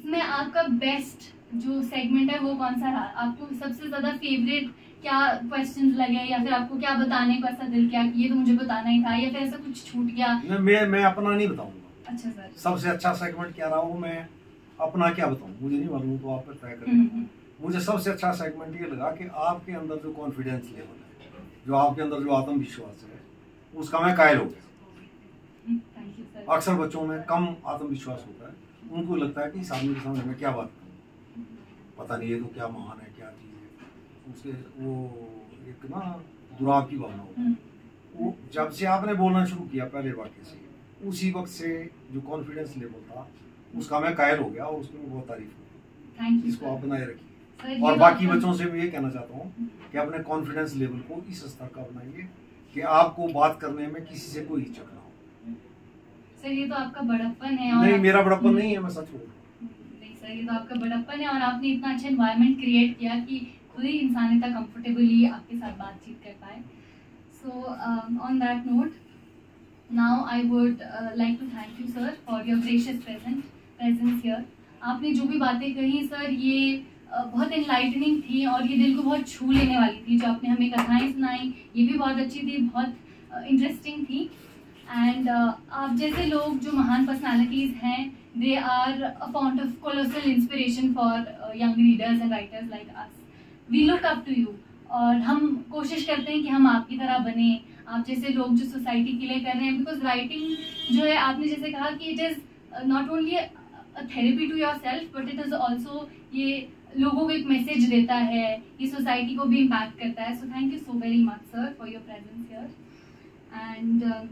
इसमें आपका बेस्ट जो सेगमेंट है वो कौन सा रहा? आपको सबसे ज्यादा फेवरेट क्या क्वेश्चंस लगे, या फिर आपको क्या बताने को ऐसा दिल किया कि ये तो मुझे बताना ही था, या फिर ऐसा कुछ छूट गया? मैं अपना नहीं बताऊंगा। अच्छा सर। सबसे अच्छा सेगमेंट क्या रहा वो मैं अपना क्या बताऊं, मुझे नहीं मालूम, तो आप पर तय करें। मुझे सबसे अच्छा सेगमेंट ये लगा कि आपके अंदर जो कॉन्फिडेंस लेवल है, जो आपके अंदर जो आत्मविश्वास है, उसका मैं कायल हो गया। अक्सर बच्चों में कम आत्मविश्वास होता है, उनको लगता है कि इस आदमी के सामने मैं क्या बात करूं, पता नहीं ये तो क्या महान है, क्या चीज है, उसके वो एक ना दुराव की भावना होती है। वो जब से आपने बोलना शुरू किया पहले वाक्य से, उसी वक्त से जो कॉन्फिडेंस लेवल था उसका मैं कायल हो गया, और उसकी मैं बहुत तारीफ हूँ। इसको आप बनाए रखिए। और बाकी बच्चों से भी ये कहना चाहता हूँ कि अपने कॉन्फिडेंस लेवल को इस स्तर का बनाइए कि आपको बात करने में किसी से कोई हिचक ना हो। सर ये तो आपका बड़प्पन है। और नहीं, मेरा बड़प्पन नहीं है, मैं सच बोल रहा हूँ। नहीं सर, ये तो आपका बड़प्पन है, और आपने इतना अच्छा एनवायरनमेंट क्रिएट किया कि खुद ही इंसान इतना कंफर्टेबली आपके साथ बातचीत कर पाए। So on that note, now I would like to thank you sir for your gracious presence here. आपने जो भी बातें कही सर, ये बहुत एनलाइटनिंग थी, और ये दिल को बहुत छू लेने वाली थी। जो आपने हमें कथाएं सुनाई ये भी बहुत अच्छी थी, बहुत इंटरेस्टिंग थी। एंड आप जैसे लोग जो महान पर्सनालिटीज़ हैं, they are a fount of colossal inspiration for young readers and writers like us. We look up to you, और हम कोशिश करते हैं कि हम आपकी तरह बने। आप जैसे लोग जो सोसाइटी के लिए कर रहे हैं, बिकॉज राइटिंग जो है, आपने जैसे कहा कि it is not only a therapy to yourself, but it is also, ये लोगों को एक मैसेज देता है, ये सोसाइटी को भी इम्पैक्ट करता है। So thank you so very much sir for your presence here. And